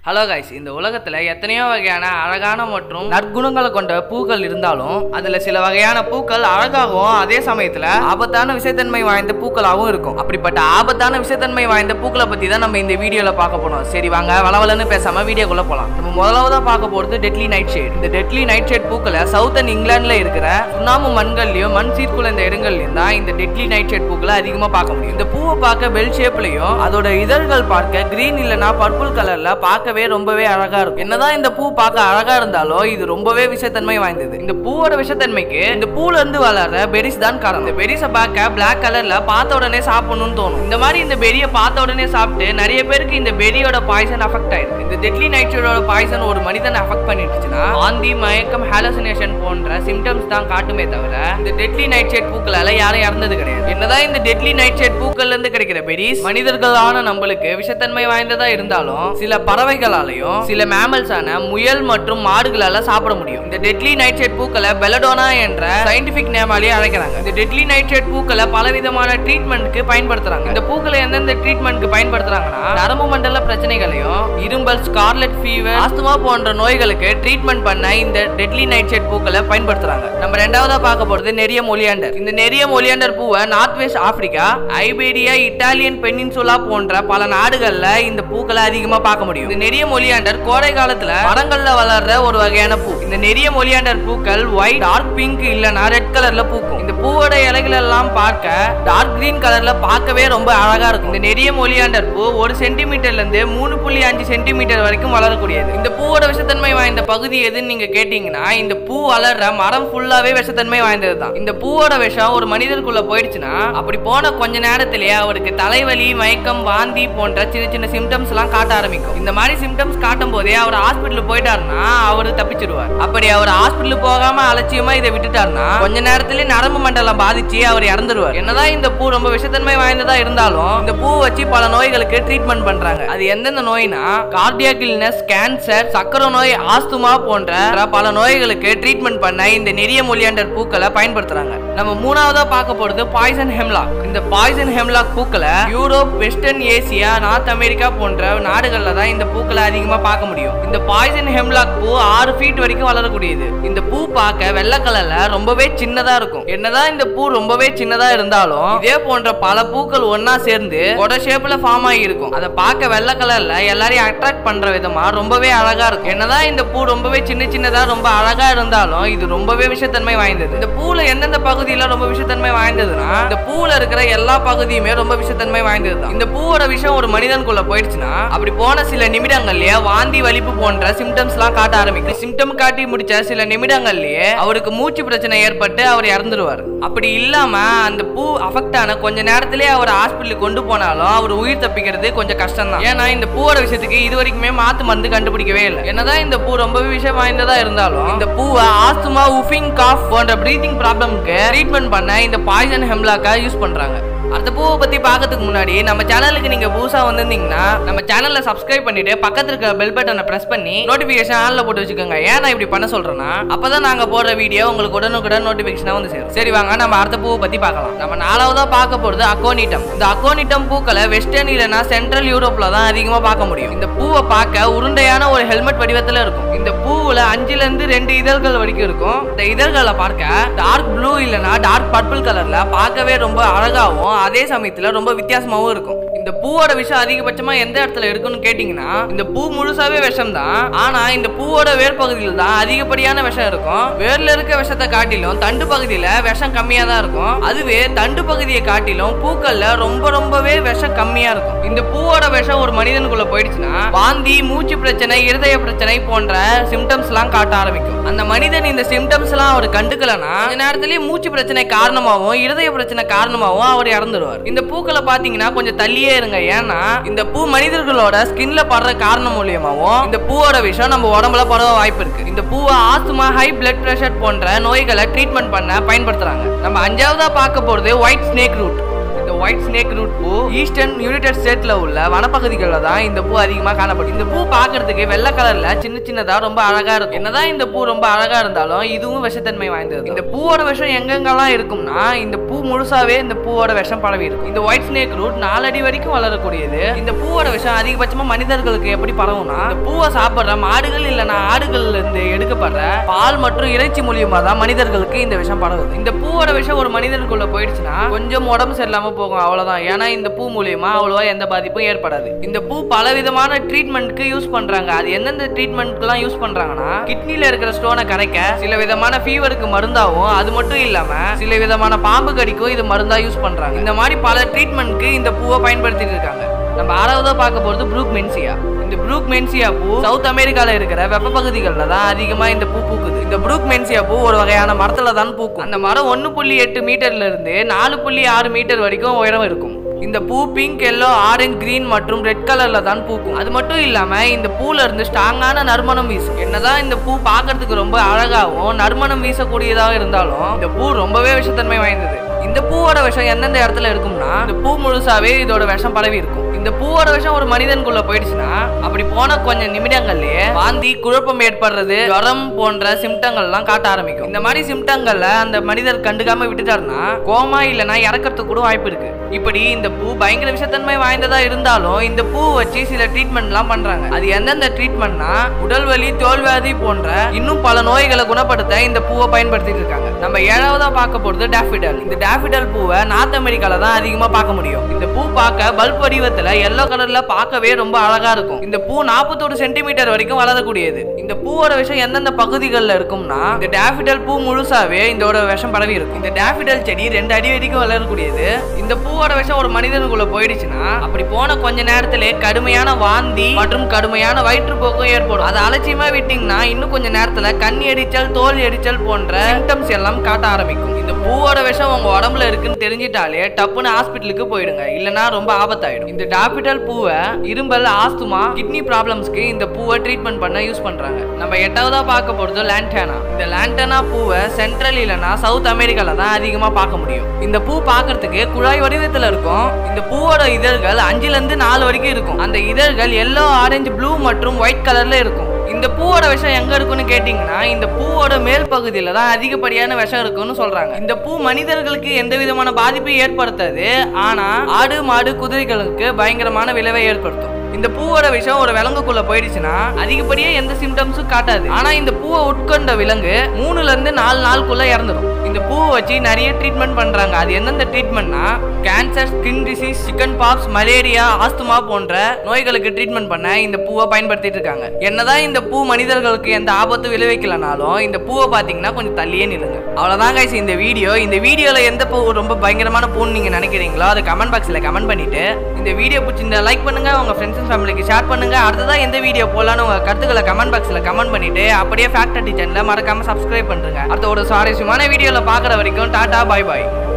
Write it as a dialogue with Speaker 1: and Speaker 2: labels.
Speaker 1: Hello guys, இந்த உலகத்துல எத்தனையோ வகையான அழகான மற்றும் நற்குணங்களை கொண்ட பூக்கள் இருந்தாலும் அதுல சில வகையான பூக்கள் அழகாகவும் அதே சமயத்துல ஆபத்தான விஷத்தன்மை வாய்ந்த பூக்களாகவும் இருக்கும். அப்படிப்பட்ட ஆபத்தான விஷத்தன்மை வாய்ந்த பூக்களை பத்தி தான் நம்ம இந்த வீடியோல பார்க்க போறோம். சரி வாங்க, வளவலன்னு பேசாம வீடியோக்குள்ள போலாம். நம்ம முதலாவதா பார்க்க போறது டெட்லி நைட் ஷேட். இந்த டெட்லி நைட் ஷேட் பூக்களை சவுத்தன் இங்கிலாந்துல இருக்கிற சுண்ணாம்பு மண்கள்லயும் மண் சீர்குலைந்த இடங்கள்லயும் தான் இந்த டெட்லி நைட் ஷேட் பூக்களை அதிகமா பார்க்க முடியும். இந்த பூவை பார்க்க பெல் ஷேப்லயும் அதோட இதழ்கள் பார்க்க கிரீன் இல்லனா பர்பிள் கலர்ல பார்க்க ரொம்பவே அழகா இருக்கும். என்னதான் இந்த பூ பார்க்க அழகா இருந்தாலும் இது ரொம்பவே விஷத்தன்மை வாய்ந்தது. இந்த பூவோட விஷத்தன்மைக்கு இந்த பூல இருந்து வளர்ற பெரிஸ் தான் காரணம். இந்த பெரிஸை பார்க்க பிளாக் கலர்ல பார்த்த உடனே சாப்பிடணும்னு தோணும். இந்த மாதிரி இந்த பெரியை பார்த்த உடனே சாப்பிட்டு நிறைய பேருக்கு இந்த பெரியோட பாய்சன் அஃபெக்ட் ஆயிருக்கு. இந்த டெட்லி நைட்ரேட்டோட பாய்சன் ஒரு மனிதனை அஃபெக்ட் பண்ணிடுச்சுன்னா வாந்தி, மயக்கம், ஹாலுசினேஷன் போன்ற சிம்டம்ஸ் தான் காட்டுமே தவிர இந்த டெட்லி நைட்ரேட் பூக்களால யாரும் இறந்தது கிடையாது. என்னதான் இந்த டெட்லி நைட்ரேட் பூக்கள்ல இருந்து கிடைக்கிற பெரிஸ் மனிதர்களான நம்மளுக்கு விஷத்தன்மை வாய்ந்ததா இருந்தாலும் சில பறவைகளாலையும் சில மேமல்ஸான முயல் மற்றும் மாடுகளால சாப்பிட முடியும். இந்த டெட்லி நைட்ரேட் பூக்களை பெலடோனா என்ற சயின்டிபிக் நேமாலேயே அழைக்கிறாங்க. இந்த டெட்லி நைட்ரேட் பூக்களை பலவிதமான ட்ரீட்மெண்ட்க்கு பயன்படுத்துறாங்க. இந்த பூக்களை எந்தெந்த ட்ரீட்மெண்ட்க்கு பயன்படுத்துறாங்கன்னா நரம்பு மண்டல பிரச்சனைகளையும், இரும்பல், ஸ்கார்லெட் ஃபீவர், ஆஸ்துமா போன்ற நோய்களுக்கு ட்ரீட்மெண்ட் பண்ண இந்த டெட்லி நைட்ரேட் பூக்களை பயன்படுத்துறாங்க. நம்ம ரெண்டாவதா பார்க்க போறது நெரியம் ஒலியாண்டர். இந்த நெரியம் ஒலியாண்டர் பூவை north west Africa, Iberia, Italian peninsula போன்ற பல நாடுகள்ல இந்த பூக்களை அதிகமா பார்க்க முடியும். இந்த நெரியம் ஒலியாண்டர் கோடை காலத்துல மரங்கள்ல வளர்ற ஒரு வகையான பூ. இந்த நெரியம் ஒலியாண்டர் பூக்கள் ஒயிட், டார்க் பிங்க் இல்லனா ரெட் கலர்ல பூக்கும். இந்த பூவோட இலைகள் எல்லாம் பார்க்க டார்க் கிரீன் கலர்ல பார்க்கவே ரொம்ப அழகா இருக்கும். இந்த நெரியம் ஒலியாண்டர் பூ 1 சென்டிமீட்டர்ல இருந்து 3.5 சென்டிமீட்டர் வரைக்கும் வளரக்கூடியது. இந்த பூவோட விஷத்தன்மை வாய்ந்த பகுதி எதுன்னு நீங்க கேட்டீங்கன்னா இந்த பூ வளர்ற மரம் ஃபுல்லாவே விஷத்தன்மை வாய்ந்தது தான். இந்த பூவோட விஷம் ஒரு மனிதருக்குள்ள போயிடுச்சுன்னா அப்படி போன கொஞ்ச நேரத்திலேயே அவருக்கு தலைவலி, மயக்கம், வாந்தி போன்ற சின்ன சின்ன சிம்டம்ஸ் எல்லாம் காட்ட ஆரம்பிக்கும். இந்த மாதிரி சிம்டம்ஸ் காட்டும் போதே அவர் ஹாஸ்பிட்டல் போயிட்டாருன்னா அவரு தப்பிச்சிருவார். அப்படி அவர் ஹாஸ்பிட்டல் போகாம அலட்சியமா இதை விட்டுட்டாருன்னா கொஞ்ச நேரத்திலே நரம்பு மண்டலம் பாதிச்சு அவர் இறந்துருவார். என்னதான் இந்த பூ ரொம்ப விஷத்தன்மை வாய்ந்ததா இருந்தாலும் இந்த பூ வச்சு பல நோய்களுக்கு ட்ரீட்மெண்ட் பண்றாங்க. அது எந்தெந்த நோய்னா கார்டியாக் இல்னஸ், கேன்சர், சக்கரை நோய், ஆஸ்துமா போன்ற பல நோய்களுக்கு ட்ரீட்மெண்ட் பண்ண இந்த நெரியம் ஒலியாண்டர் பூக்களை பயன்படுத்துறாங்க. நம்ம மூணாவதா பார்க்க போறது பாய்சன் ஹெம்லாக். இந்த பாய்சன் ஹெம்லாக் பூக்களை Europe, western Asia, North America போன்ற நாடுகள்ல தான் இந்த பூக்களை அதிகமா பார்க்க முடியும். இந்த பாய்சன் ஹெம்லாக் பூ 6 ஃபீட் வரைக்கும் வளரக்கூடியது. இந்த பூ பார்க்க வெள்ளை கலர்ல ரொம்பவே சின்னதா இருக்கும். என்னதான் இந்த பூ ரொம்பவே சின்னதா இருந்தாலும் இதே போன்ற பல பூக்கள் ஒன்னா சேர்ந்து கொடை ஷேப்ல ஃபார்ம் ஆகி இருக்கும். அதை பார்க்க வெள்ளை கலர்ல எல்லாரையும் அட்ராக்ட் பண்ற விதமா ரொம்பவே அழகா இருக்கும். என்னதான் இந்த பூ ரொம்பவே சின்னதா ரொம்ப அழகா இருந்தாலும் இது ரொம்பவே விஷத்தன்மை வாய்ந்தது. இந்த பூல எந்தெந்த பகுதியில ரொம்ப விஷத்தன்மை வாய்ந்ததுன்னா இந்த பூல இருக்கிற எல்லா பகுதியுமே ரொம்ப விஷத்தன்மை வாய்ந்தது தான். இந்த பூவோட விஷம் ஒரு மனிதனுக்குள்ள போயிடுச்சுன்னா அப்படி போன சில நிமிடங்கள்லயே வாந்தி, வலிப்பு போன்ற சிம்டம்ஸ் எல்லாம் காட்ட ஆரம்பிக்கும். சிம்டம் காட்டி முடிச்ச சில நிமிடங்கள்லயே அவருக்கு மூச்சு பிரச்சனை ஏற்பட்டு அவர் இறந்துருவார். அப்படி இல்லாம அந்த பூ அஃபெக்ட் ஆன கொஞ்ச நேரத்திலே அவர் ஹாஸ்பிட்டலுக்கு கொண்டு போனாலும் அவர் உயிர் தப்பிக்கிறது கொஞ்சம் கஷ்டம் தான். ஏன்னா இந்த பூவோட விஷயத்துக்கு இது வரைக்குமே மாத்து மருந்து கண்டுபிடிக்கவே இல்லை. என்னதான் இந்த பூ ரொம்பவே விஷயம் வாய்ந்ததா இருந்தாலும் இந்த பூவை ஆஸ்துமா, உஃபிங், காஃப் போன்ற பிரீதிங் ப்ராப்ளம்க்கு ட்ரீட்மெண்ட் பண்ண இந்த பாய்சன் ஹெம்லாக்கை யூஸ் பண்றாங்க. அந்த பூவை பத்தி பார்க்கறதுக்கு முன்னாடி நம்ம சேனலுக்கு நீங்க புதுசா வந்திருந்தீங்கன்னா நம்ம சேனல்ல சப்ஸ்கிரைப் பண்ணிட்டு பக்கத்துல இருக்க பெல் பட்டனை பிரஸ் பண்ணி நோட்டிபிகேஷன் ஆன்ல போட்டு வச்சுக்கோங்க. ஏன் நான் இப்படி பண்ண சொல்றேன்னா அப்பதான் நாங்க போடுற வீடியோ உங்களுக்கு உடனுக்குடன் நோட்டிபிகேஷனா வந்து சேரும். சரி வாங்க, நம்ம அடுத்த பூவை பத்தி பார்க்கலாம். நம்ம நாலாவதா பார்க்க போறது அக்கோனிட்டம். இந்த அக்கோனிட்டம் பூக்களை வெஸ்டர்ன் இல்லனா சென்ட்ரல் யூரோப்ல தான் அதிகமா பார்க்க முடியும். இந்த பூவை பார்க்க உருண்டையான ஒரு ஹெல்மெட் வடிவத்துல இருக்கும். இந்த பூவுல 5ல இருந்து 2 இதழ்கள் வரைக்கும் இருக்கும். இந்த இதழ்களை பார்க்க டார்க் ப்ளூ இல்லனா டார்க் பர்பிள் கலர்ல பார்க்கவே ரொம்ப அழகாவும் அதே சமயத்துல ரொம்ப வித்தியாசமாவும் இருக்கும். இந்த பூவோட விஷம் அதிகபட்சமா எந்த இடத்துல இருக்குன்னு கேட்டீங்கன்னா இந்த பூ முழுசாவே விஷம் தான். ஆனா இந்த பூவோட வேர் பகுதியில் தான் அதிகப்படியான விஷம் இருக்கும். வேர்ல இருக்க விஷத்தை காட்டிலும் தண்டு பகுதியில விஷம் கம்மியா தான் இருக்கும். அதுவே தண்டு பகுதியை காட்டிலும் பூக்கள்ல ரொம்பவே விஷம் கம்மியா இருக்கும். இந்த பூவோட விஷம் ஒரு மனிதனுக்குள்ள போயிடுச்சுன்னா வாந்தி, மூச்சு பிரச்சனை, இருதய பிரச்சனை போன்ற சிம்டம்ஸ் எல்லாம் காட்ட ஆரம்பிக்கும். அந்த மனிதன் இந்த சிம்டம்ஸ் எல்லாம் அவர் கண்டுக்கலனா இந்த நேரத்திலேயே மூச்சு பிரச்சனை காரணமாகவும் இருதய பிரச்சனை காரணமாகவும் அவர் இறந்துருவார். இந்த பூக்களை பாத்தீங்கன்னா கொஞ்சம் தள்ளியே இருங்க. ஏன்னா இந்த பூ மனிதர்களோட ஸ்கின்ல படுற காரணம் மூலியமாவும் இந்த பூவோட விஷயம் நம்ம உடம்புல பரவ வாய்ப்பு இருக்கு. இந்த பூவை ஆஸ்துமா, ஹை பிளட் பிரஷர் போன்ற நோய்களை ட்ரீட்மெண்ட் பண்ண பயன்படுத்துறாங்க. நம்ம 5ஆவதா பார்க்க போறது ஒயிட் ஸ்னேக் ரூட். இந்த ஒயிட் ஸ்னேக் ரூட் பூ ஈஸ்டர்ன் யுனைடெட் ஸ்டேட்ல உள்ள வனப்பகுதிகளில் தான் இந்த பூ அதிகமா காணப்படும். இந்த பூ பார்க்கிறதுக்கு வெள்ளை கலர்ல சின்னதா ரொம்ப அழகா இருக்கும். என்னதான் இந்த பூ ரொம்ப அழகா இருந்தாலும் இதுவும் விஷத்தன்மை வாய்ந்தது. இந்த பூவோட விஷம் எங்கெங்கெல்லாம் இருக்கும்னா இந்த பூ முழுசாவே இந்த பூவோட விஷம் பரவி இருக்கும். இந்த ஒயிட் ஸ்னேக் ரூட் 4 அடி வரைக்கும் வளரக்கூடியது. இந்த பூவோட விஷம் அதிகபட்சமா மனிதர்களுக்கு எப்படி பரவும்னா இந்த பூவை சாப்பிடுற மாடுகள் இல்லைன்னா ஆடுகள்ல இருந்து எடுக்கப்படுற பால் மற்றும் இறைச்சி மூலியமா தான் மனிதர்களுக்கு இந்த விஷம் பரவுது. இந்த பூவோட விஷம் ஒரு மனிதனுக்குள்ள போயிடுச்சுன்னா கொஞ்சம் உடம்பு சரியில்லாம போகும், அவ்வளவுதான். ஏன்னா இந்த பூ மூலியமா அவ்வளவா எந்த பாதிப்பும் ஏற்படாது. இந்த பூ பலவிதமான ட்ரீட்மெண்ட்க்கு யூஸ் பண்றாங்க. அது எந்தெந்த ட்ரீட்மெண்ட்க்குலாம் யூஸ் பண்றாங்கன்னா கிட்னில இருக்கிற ஸ்டோனை கரைக்க, சில விதமான ஃபீவருக்கு மருந்தாவும், அது மட்டும் இல்லாம சில விதமான பாம்பு கடிக்கும் இது மருந்தா யூஸ் பண்றாங்க. இந்த மாதிரி பல ட்ரீட்மெண்ட்க்கு இந்த பூவை பயன்படுத்திட்டு இருக்காங்க. நம்ம ஆறாவதா பார்க்க போறது ப்ரூக்மென்சியா. இந்த ப்ரூக்மென்சியா பூ சவுத் அமெரிக்கால இருக்கிற வெப்ப பகுதிகளில் தான் அதிகமா இந்த பூ பூக்குது. இந்த ப்ரூக்மென்சியா பூ ஒரு வகையான மரத்துல தான் பூக்கும். அந்த மரம் 1.8 மீட்டர்ல இருந்து 4.6 மீட்டர் வரைக்கும் உயரம் இருக்கும். இந்த பூ பிங்க், எல்லோ, ஆரஞ்சு, கிரீன் மற்றும் ரெட் கலர்ல தான் பூக்கும். அது மட்டும் இல்லாம இந்த பூல இருந்து ஸ்ட்ராங்கான நறுமணம் வீசும். என்னதான் இந்த பூ பார்க்கிறதுக்கு ரொம்ப அழகாகவும் நறுமணம் வீசக்கூடியதாக இருந்தாலும் இந்த பூ ரொம்பவே விஷத்தன்மை வாய்ந்தது. இந்த பூவோட விஷம் எந்தெந்த இடத்துல இருக்கும்னா இந்த பூ முழுசாவே இதோட விஷம் பரவி இருக்கும். இந்த பூவோட விஷம் ஒரு மனிதனுக்குள்ள போயிடுச்சுன்னா அப்படி போன கொஞ்சம் நிமிடங்கள்லயே வாந்தி, குழப்பம் ஏற்படுறது, ஜுரம் போன்ற சிம்டங்கள்லாம் காட்ட ஆரம்பிக்கும். இந்த மாதிரி சிம்டங்கள்ல அந்த மனிதர் கண்டுக்காம விட்டுட்டாருன்னா கோமா இல்லைன்னா இறக்கிறதுக்கு கூட வாய்ப்பு இருக்கு. இப்படி இந்த பூ பயங்கர விஷத்தன்மை வாய்ந்ததா இருந்தாலும் இந்த பூ வச்சு சில ட்ரீட்மெண்ட்லாம் பண்றாங்க. அது எந்தெந்த ட்ரீட்மெண்ட்னா உடல் வலி, தோல்வியாதி போன்ற இன்னும் பல நோய்களை குணப்படுத்த இந்த பூவை பயன்படுத்திட்டு இருக்காங்க. நம்ம 7வதா பார்க்க போறது டாஃபிடல். இந்த டாஃபிடல் பூவை நார்த் அமெரிக்கால தான் அதிகமா பார்க்க முடியும். இந்த பூ பார்க்க பல்ப் வடிவத்துல எல்லோ கலர்ல பார்க்கவே ரொம்ப அழகா இருக்கும். இந்த பூ 41 சென்டிமீட்டர் வரைக்கும் வளரக்கூடியது. இந்த பூவோட விஷம் எந்தெந்த பகுதிகளில் இருக்கும்னா இந்த டாஃபிடல் பூ முழுசாவே இதோட விஷம் பரவி இருக்கும். இந்த டாஃபிடல் செடி 2 அடி வரைக்கும் வளரக்கூடியது. இந்த பூவோட விஷம் ஒரு மனிதனுக்குள்ள போயிடுச்சுன்னா அப்படி போன கொஞ்ச நேரத்திலே கடுமையான வாந்தி மற்றும் கடுமையான வயிற்றுப்போக்கும் ஏற்படும். அதை அலட்சியமா விட்டீங்கன்னா இன்னும் கொஞ்ச நேரத்துல கண் எரிச்சல், தோல் எரிச்சல் போன்ற சிம்டம்ஸ் எல்லாம் காட்ட ஆரம்பிக்கும். இந்த பூவோட விஷம் உங்க உடம்புல இருக்குன்னு தெரிஞ்சிட்டாலே டப்புன்னு ஹாஸ்பிட்டலுக்கு போயிடுங்க, இல்லனா ரொம்ப ஆபத்தாயிடும். இந்த டாஃபிடல் பூவை இரும்பல், ஆஸ்துமா, கிட்னி ப்ராப்ளம்ஸ்க்கு இந்த பூவை ட்ரீட்மெண்ட் பண்ண யூஸ் பண்றாங்க. நம்ம 8வதா பார்க்க போறது லான்டானா. இந்த லான்டானா பூவை சென்ட்ரல் இல்லனா சவுத் அமெரிக்கால தான் அதிகமா பார்க்க முடியும். இந்த பூ பார்க்கிறதுக்கு குழாய் வடிவத்துல இருக்கும். இந்த பூவோட இதழ்கள் 5ல இருந்து 4 வரைக்கும் இருக்கும். அந்த இதழ்கள் எல்லோ, ஆரஞ்சு, ப்ளூ மற்றும் ஒயிட் கலர்ல இருக்கும். இந்த பூவோட விஷம் எங்க இருக்குன்னு கேட்டீங்கன்னா இந்த பூவோட மேல் பகுதியில தான் அதிகப்படியான விஷம் இருக்குன்னு சொல்றாங்க. இந்த பூ மனிதர்களுக்கு எந்த விதமான பாதிப்பையும் ஏற்படுத்தாது, ஆனா ஆடு, மாடு, குதிரைகளுக்கு பயங்கரமான விளைவை ஏற்படுத்தும். இந்த பூவோட விஷம் ஒரு விலங்குக்குள்ள போயிடுச்சுன்னா அதிகப்படியா எந்த சிம்டம்ஸும் காட்டாது, ஆனா இந்த பூவை உட்கொண்ட விலங்கு 3ல இருந்து 4 நாளுக்குள்ள இறந்துடும். இந்த பூவை வச்சு நிறைய ட்ரீட்மெண்ட் பண்றாங்க. அது எந்தெந்த ட்ரீட்மெண்ட்னா cancer, skin disease, chicken pox, malaria, asthma போன்ற நோய்களுக்கு ட்ரீட்மெண்ட் பண்ண இந்த பூவை பயன்படுத்திட்டு இருக்காங்க. என்னதான் இந்த பூ மனிதர்களுக்கு எந்த ஆபத்து விளைவிக்கலனாலும் இந்த பூவை பாத்தீங்கன்னா கொஞ்சம் தள்ளியே நில்லுங்க. அவ்வளவுதான் கைஸ் இந்த வீடியோ. இந்த வீடியோல எந்த பூ ரொம்ப பயங்கரமான பூன்னு நீங்க நினைக்கிறீங்களோ அதை கமெண்ட் பாக்ஸ்ல கமெண்ட் பண்ணிட்டு இந்த வீடியோ பிடிச்சிருந்தா லைக் பண்ணுங்க, உங்க ஃப்ரெண்ட்ஸ் ஃபேமிலிக்கு ஷேர் பண்ணுங்க. அடுத்ததா எந்த வீடியோ போலான்னு உங்க கருத்துக்களை கமெண்ட் பாக்ஸ்ல கமெண்ட் பண்ணிட்டு அப்படியே ஃபேக்ட் சேனலை மறக்காம சப்ஸ்கிரைப் பண்ணுங்க. அடுத்த ஒரு சுவாரஸ்யமான வீடியோல பாக்குற வரைக்கும் டாடா, பை பாய்.